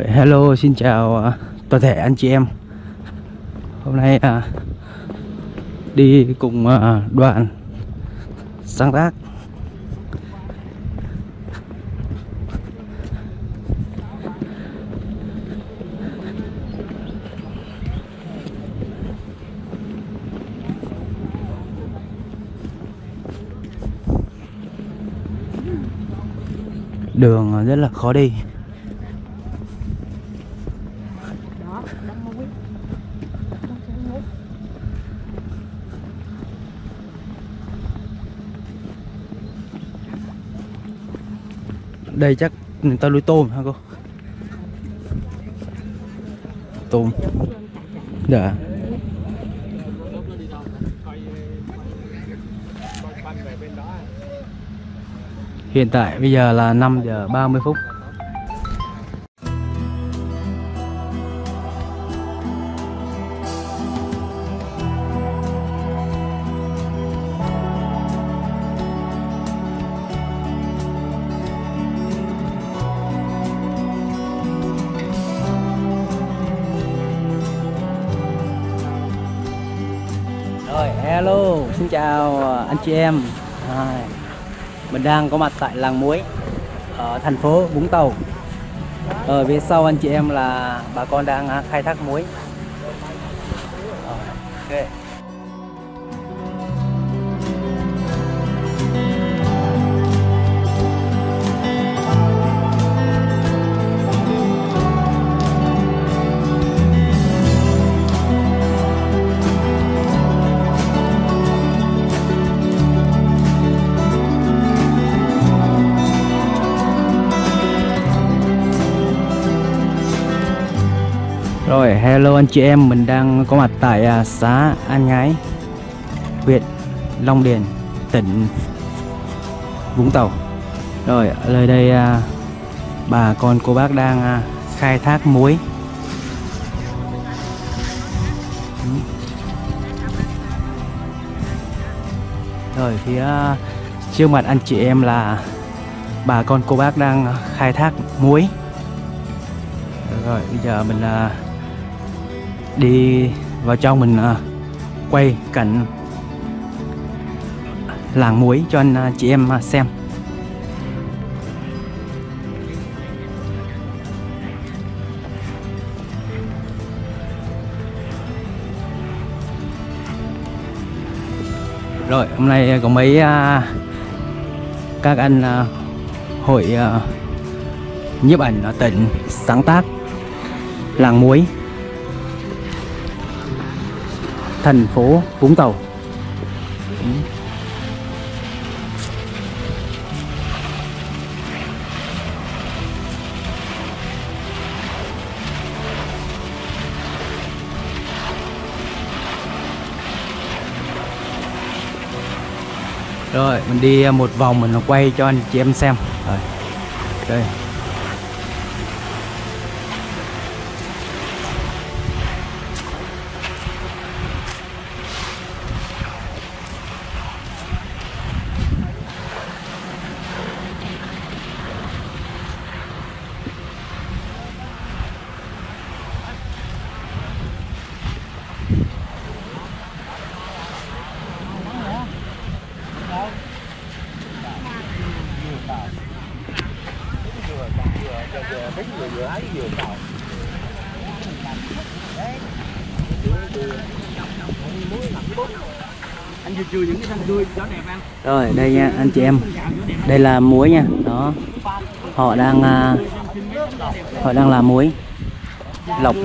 Rồi, hello, xin chào toàn thể anh chị em. Hôm nay đi cùng đoàn sáng tác. Đường rất là khó đi. Đây chắc người ta nuôi tôm hả cô? Tôm. Dạ. Hiện tại bây giờ là 5 giờ 30 phút. Rồi, hello, xin chào anh chị em. Mình đang có mặt tại làng muối ở thành phố Vũng Tàu. Ở phía sau anh chị em là bà con đang khai thác muối. Ok. Rồi, hello anh chị em, mình đang có mặt tại xã An Nhái, huyện Long Điền, tỉnh Vũng Tàu. Rồi, ở nơi đây bà con cô bác đang khai thác muối. Rồi, phía trước mặt anh chị em là bà con cô bác đang khai thác muối. Rồi, bây giờ mình đi vào trong, mình quay cảnh làng muối cho anh chị em xem. Rồi, hôm nay có mấy các anh hội nhiếp ảnh ở tỉnh sáng tác làng muối thành phố Vũng Tàu. Rồi, mình đi một vòng mình quay cho anh chị em xem. Rồi, đây. Rồi, đây nha anh chị em, đây là muối nha, đó họ đang làm muối lọc.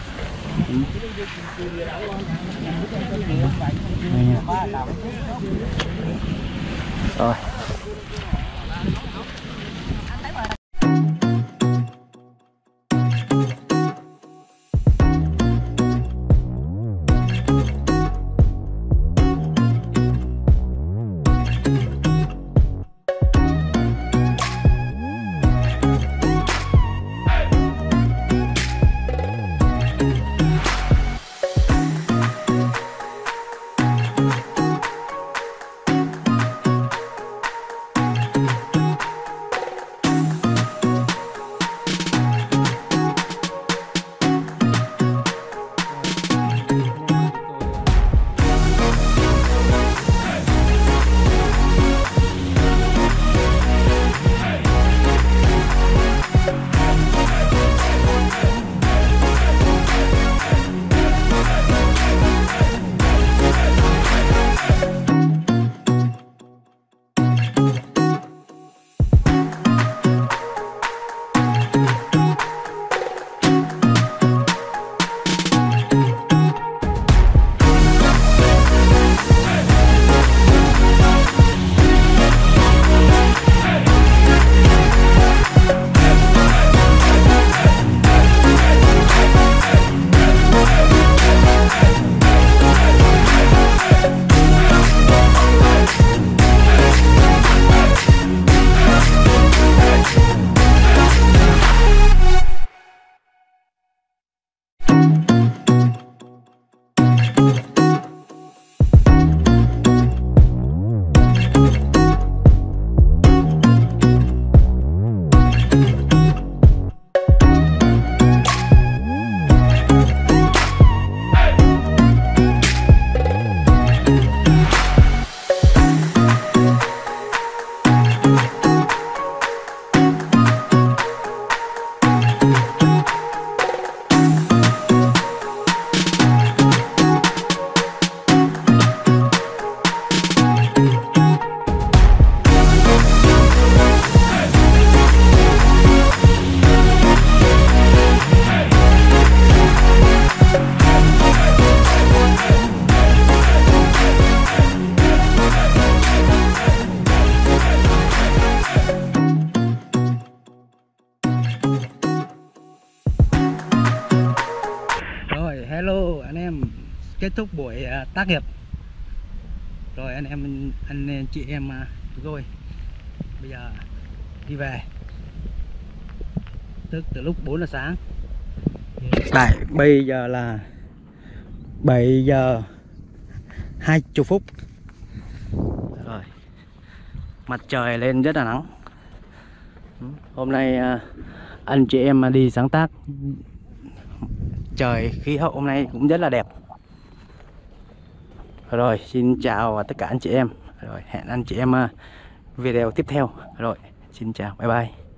Đây nha. Rồi. kết thúc buổi tác nghiệp rồi. Anh em chị em chúng tôi bây giờ đi về, tức từ lúc 4 giờ sáng. Tại bây giờ là 7 giờ 20 phút rồi, mặt trời lên rất là nắng. Hôm nay anh chị em mà đi sáng tác, trời khí hậu hôm nay cũng rất là đẹp. Rồi xin chào tất cả anh chị em, rồi hẹn anh chị em video tiếp theo. Rồi xin chào, bye bye.